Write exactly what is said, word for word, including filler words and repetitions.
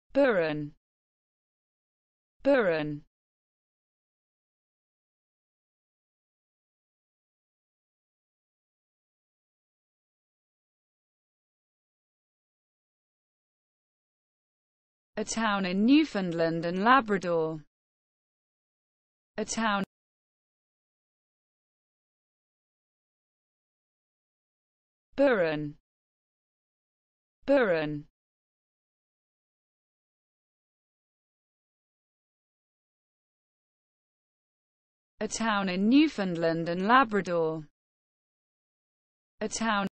Buren, Buren. A town in Newfoundland and Labrador. A town. Buren, Buren. A town in Newfoundland and Labrador. A town.